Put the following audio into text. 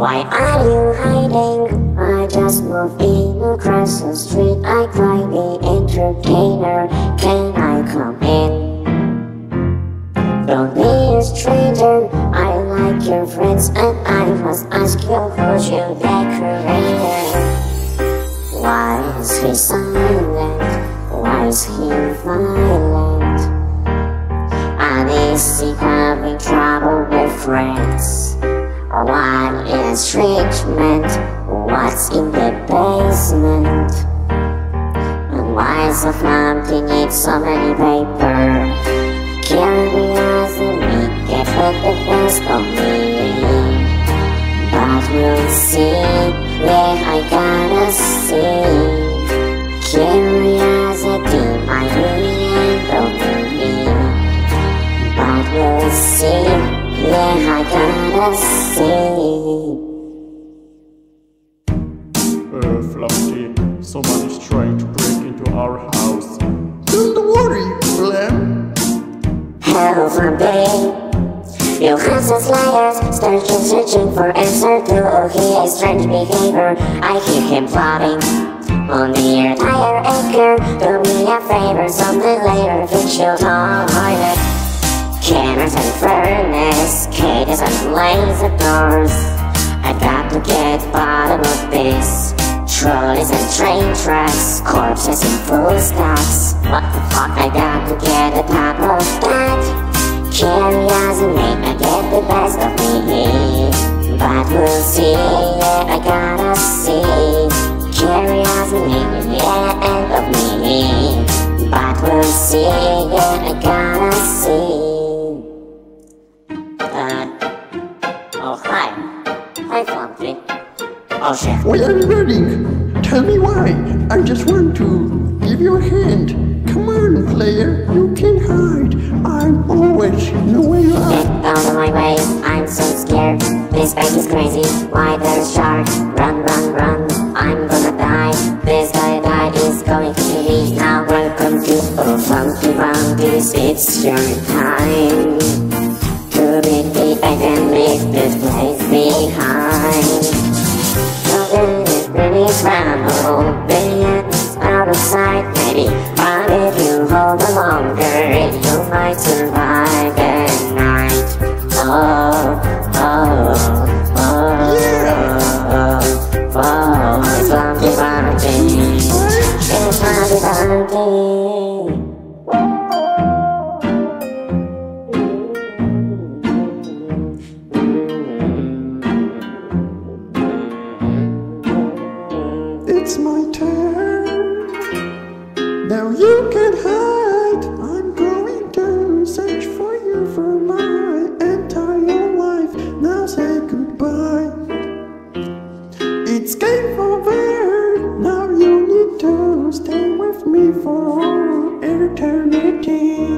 Why are you hiding? I just moved in across the street. I cry the entertainer. Can I come in? Don't be a stranger. I like your friends, and I must ask you, who's your decorator? Why is he silent? Why is he violent? And is he having trouble with friends? What is treatment? What's in the basement? And why does a Flumpty need so many paper? Curiosity gets the best of me. But we'll see, yeah, I gotta see. Curiosity might be the end of me. But we'll see, yeah, I gotta see. Flumpty, someone is trying to break into our house. Don't worry, Flem. Hello, Flumpty. You have some slayers, searching for answer to his strange behavior. I hear him plotting on the entire acre. Do me a favor, something later, fix your toilet. Cameras and furnace, cages and laser doors. I got to get bottom of this. Trolleys and train tracks, corpses in full stacks. What the fuck, I got to get the top of that. Curiosity may get the best of me, but we'll see, yeah, I gotta see. Curiosity may be the end of me, but we'll see, yeah, I gotta see. Oh hi. Hi Flumpty. Oh shit. Why are you running? Tell me why. I just want to give you a hand. Come on, player, you can hide. I'm always know where you are. Get out of my way, I'm so scared. This bank is crazy, why there's shark? Run, run, run, I'm gonna die. This guy is going to kill me. Now welcome to Flumpty Flumpty. It's your time to beat the bank and leave this place behind. So then it really travel, billions out of sight maybe. But if you hold on longer, you might survive the night. Oh, oh, oh, Yeah. oh, oh, it's Flumpty Flumpty. It's Flumpty Flumpty. It's my turn. Now you can hide. I'm going to search for you for my entire life. Now say goodbye. It's game over. Now you need to stay with me for eternity.